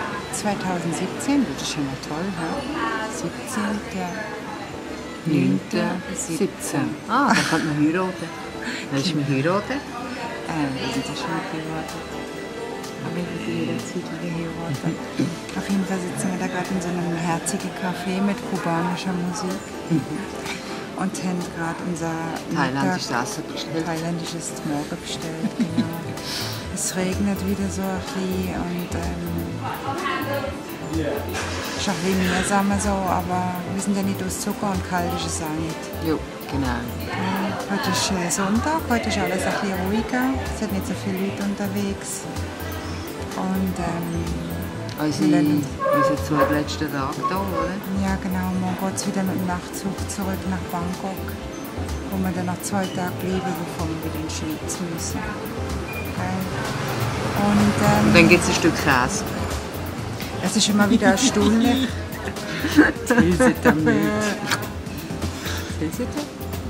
2017, das ist schon mal toll, he? 17. 9. 17. Ah, dann kann man heiraten. Dann ist man heiraten. Wir sind ja schon geheiratet. Aber wir sind jederzeit geheiratet. Auf jeden Fall sitzen wir da gerade in so einem herzigen Café mit kubanischer Musik. Und haben gerade unser Thailändisches Essen bestellt. Thailändisches Morgen bestellt, genau. Es regnet wieder so ein bisschen und ist auch ein bisschen mühsam so, aber wir sind ja nicht aus Zucker und kalt ist es auch nicht. Ja, genau. Heute ist Sonntag, heute ist alles ein bisschen ruhiger, es sind nicht so viele Leute unterwegs. Und Unser zweitletzter Tag hier, oder? ja genau, morgen geht es wieder mit dem Nachtzug zurück nach Bangkok, wo wir dann noch 2 Tage bleiben, bevor wir wieder in die Schweiz müssen. Okay. Und dann gibt es ein Stück Käse. es ist immer wieder erstaunlich. Tilsiter nicht. Tilsiter?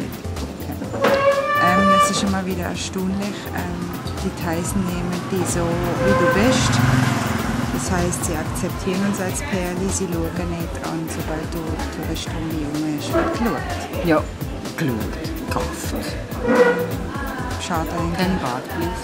Es ist immer wieder erstaunlich. Die Thais nehmen die so, wie du bist. Das heisst, sie akzeptieren uns als Pärchen, sie schauen nicht an, sobald du eine Stunde jung bist, wird geschaut. Ja, geschaut, gekauft. Schade eigentlich. Kein Bad, please.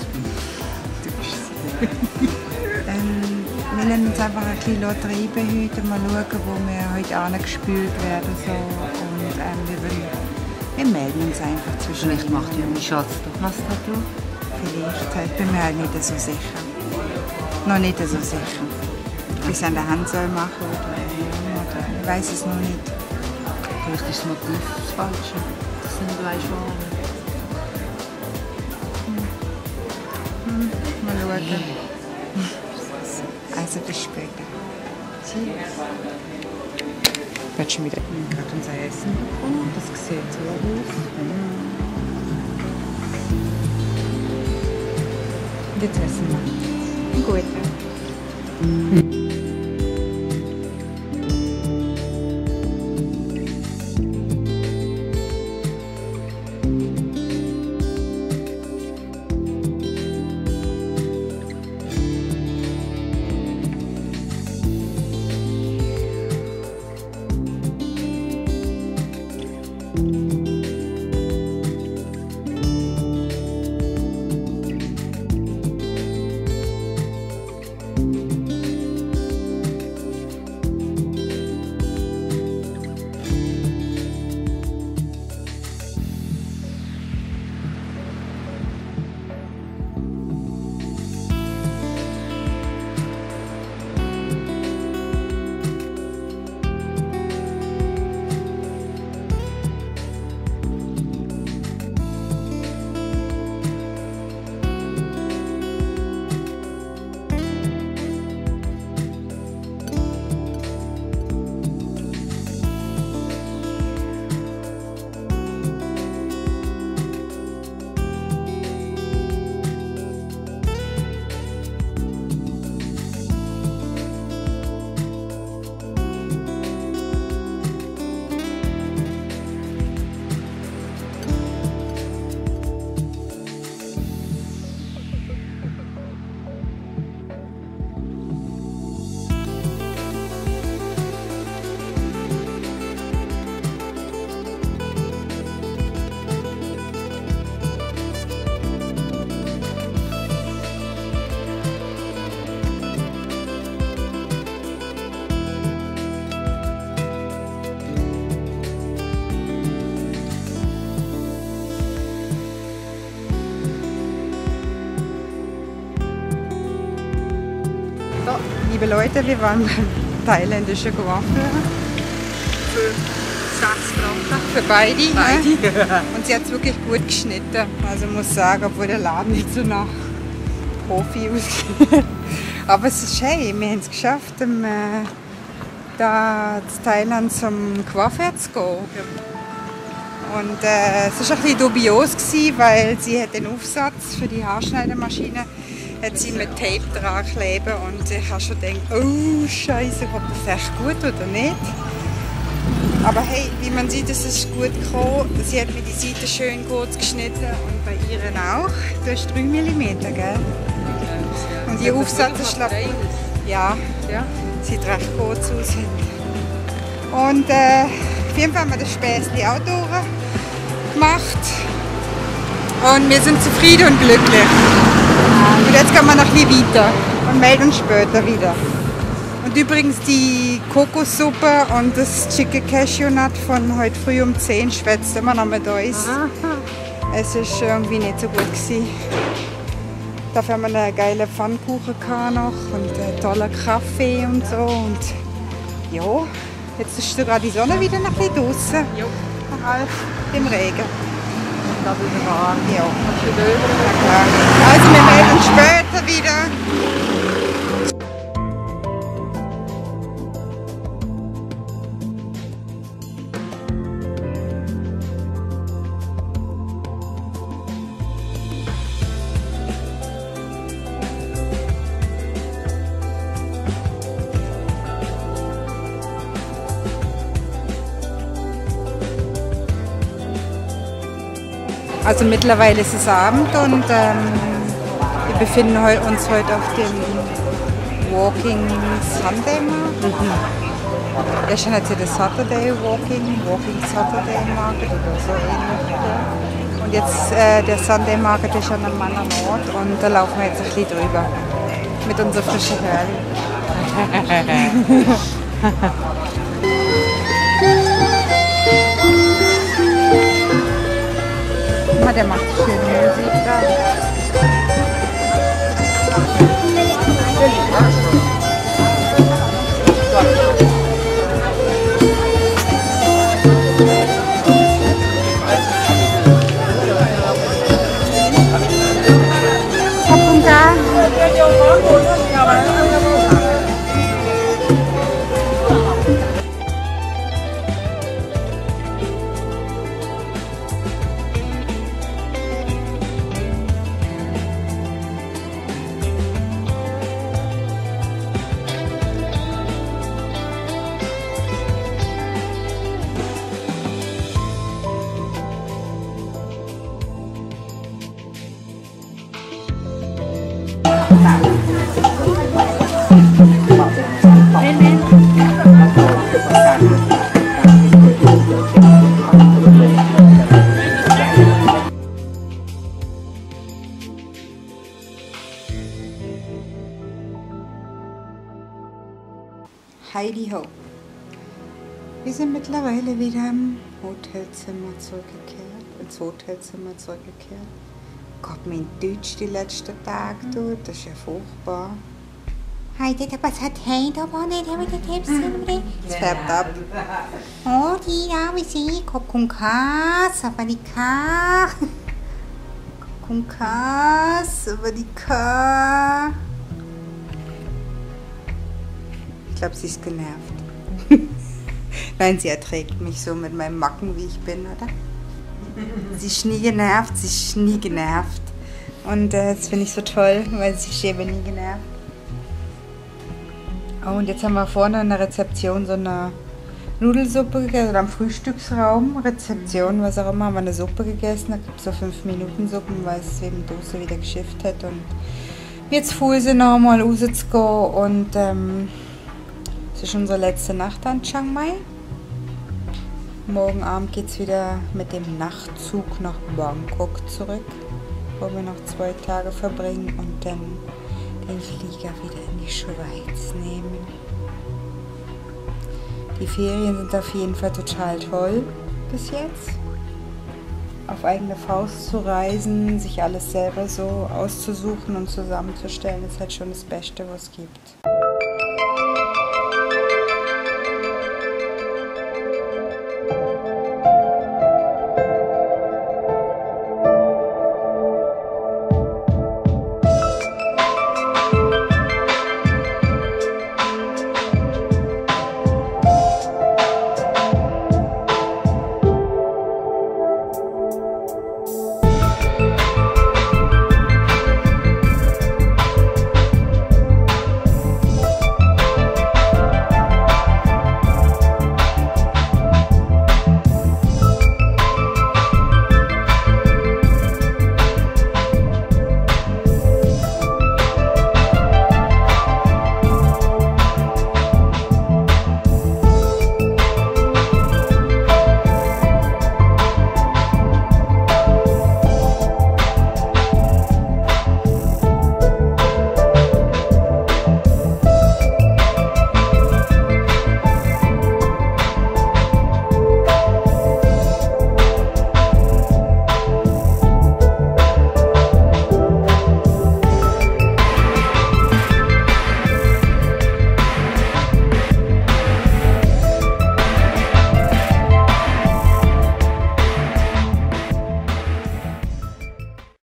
Wir lassen uns einfach ein bisschen treiben heute, mal schauen, wo wir heute angespült werden. So. Und wir melden uns einfach zwischen. Vielleicht macht ja mein Schatz doch was da. Vielleicht, ich bin mir halt nicht so sicher. Noch nicht so sicher. Ob ich es an der Hand soll machen oder ich weiß es noch nicht. Vielleicht ist das Motiv das Falsche. Das sind gleich schon. Mal schauen. Also bis später. Wird schon wieder gerade unser Essen bekommen. Das sieht so aus. Und jetzt essen wir. Gut. So, liebe Leute, wir waren beim thailändischen Coiffeur. Für 6 Franken. Für beide. Und sie hat es wirklich gut geschnitten. Also ich muss sagen, obwohl der Laden nicht so nach Profi aussieht. Aber es ist hey, wir haben es geschafft, da in Thailand zum Coiffeur zu gehen. Und es war ein bisschen dubios, weil sie hat den Aufsatz für die Haarschneidemaschine hat sie mit Tape dran kleben und ich habe schon gedacht, oh Scheiße, kommt das echt gut oder nicht? Aber hey, wie man sieht, es ist gut gekommen. Sie hat mir die Seite schön kurz geschnitten und bei ihren auch. Du hast 3 mm, gell? Und ihr Aufsatz ist Ja, Ja? sieht recht gut aus. Und auf jeden Fall haben wir das Späßli auch durchgemacht. Und wir sind zufrieden und glücklich. Und jetzt gehen wir noch ein bisschen weiter und melden uns später wieder. Und übrigens die Kokossuppe und das Chicken Cashew Nut von heute früh um 10 schwätzt immer noch mit uns. Es war irgendwie nicht so gut gewesen. Dafür haben wir einen geilen Pfannkuchen noch und einen tollen Kaffee und so. Und ja, jetzt ist gerade die Sonne wieder ein bisschen draußen. Jo. Halb im Regen. Da wieder warm. Ja. Kannst du wieder Na klar. Also wir melden uns später wieder. Also mittlerweile ist es Abend und wir befinden uns heute auf dem Walking Sunday Market. Gestern hat sie das Walking Saturday Market oder so ähnlich. Und jetzt der Sunday Market ist an einem anderen Ort und da laufen wir jetzt ein bisschen drüber mit unserer frischen Hörli. Der macht schöne Musik da. Heidi ho. Wir sind mittlerweile wieder im Hotelzimmer zurückgekehrt. Ins Hotelzimmer zurückgekehrt. Gott, mein Deutsch die letzten Tage tut, das ist ja furchtbar. Heidi, was hat Heidi aber nicht mit den Tipps Es färbt ab. Oh, die da, wie sie, Kokunkas, aber die K. Kokunkas, aber die K. Ich glaube, sie ist genervt. Nein, sie erträgt mich so mit meinem Macken, wie ich bin, oder? Sie ist nie genervt, sie ist nie genervt. Und das finde ich so toll, weil sie ist eben nie genervt. Oh, und jetzt haben wir vorne in der Rezeption so eine Nudelsuppe gegessen, oder am Frühstücksraum, Rezeption, was auch immer, haben wir eine Suppe gegessen. Da gibt es so 5-Minuten-Suppen, weil es eben die Dose wieder geschifft hat. Und jetzt fuhr sie noch mal rauszugehen und es ist unsere letzte Nacht an Chiang Mai. Morgen Abend geht es wieder mit dem Nachtzug nach Bangkok zurück, wo wir noch 2 Tage verbringen und dann den Flieger wieder in die Schweiz nehmen. Die Ferien sind auf jeden Fall total toll bis jetzt. Auf eigene Faust zu reisen, sich alles selber so auszusuchen und zusammenzustellen, ist halt schon das Beste, was es gibt.